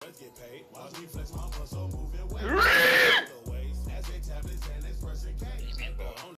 Let's get paid. Watch me flex my muscle, moving